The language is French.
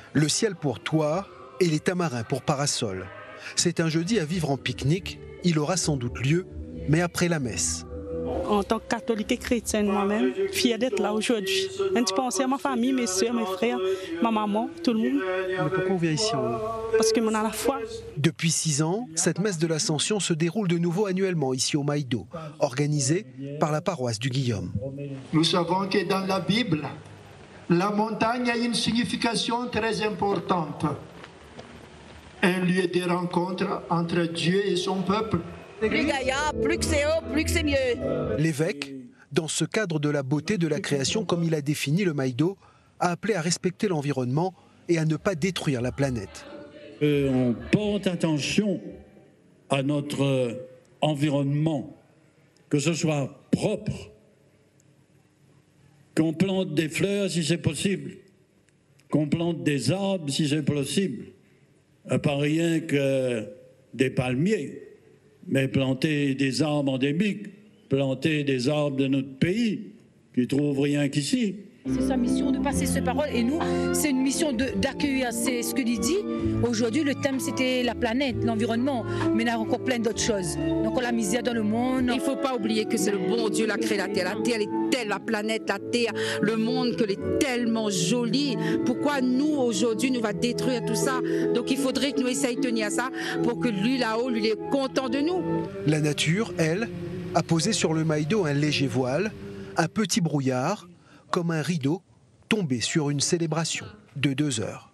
Le ciel pour toit et les tamarins pour parasol. C'est un jeudi à vivre en pique-nique. Il aura sans doute lieu, mais après la messe. En tant que catholique et chrétienne moi-même, fière d'être là aujourd'hui. Un petit pensée à ma famille, mes soeurs, mes frères, ma maman, tout le monde. Mais pourquoi on vient ici Parce qu'on a la foi. Depuis 6 ans, cette messe de l'Ascension se déroule de nouveau annuellement ici au Maïdo, organisée par la paroisse du Guillaume. Nous savons que dans la Bible, la montagne a une signification très importante. Un lieu de rencontre entre Dieu et son peuple. Plus gaillard, plus que c'est haut, plus que c'est mieux. L'évêque, dans ce cadre de la beauté de la création comme il a défini le Maïdo, a appelé à respecter l'environnement et à ne pas détruire la planète. On porte attention à notre environnement, que ce soit propre, qu'on plante des fleurs si c'est possible, qu'on plante des arbres si c'est possible, pas rien que des palmiers. Mais planter des arbres endémiques, planter des arbres de notre pays, qui ne trouvent rien qu'ici. C'est sa mission de passer ses paroles et nous, c'est une mission d'accueillir ce que il dit. Aujourd'hui, le thème, c'était la planète, l'environnement, mais il y a encore plein d'autres choses. Donc, la misère dans le monde. Il ne faut pas oublier que c'est le bon Dieu qui a créé la Terre. La Terre, elle est telle, la planète, la Terre, le monde, qu'elle est tellement jolie. Pourquoi nous, aujourd'hui, nous va détruire tout ça? Donc, il faudrait que nous essayions de tenir à ça pour que lui, là-haut, lui, il est content de nous. La nature, elle, a posé sur le Maïdo un léger voile, un petit brouillard, comme un rideau tombé sur une célébration de 2 heures.